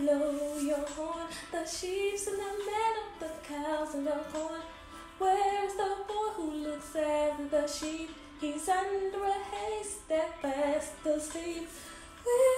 blow your horn. The sheep's in the meadow, the cows in the corn. Where is the boy who looks after the sheep? He's under a haystack fast asleep. Where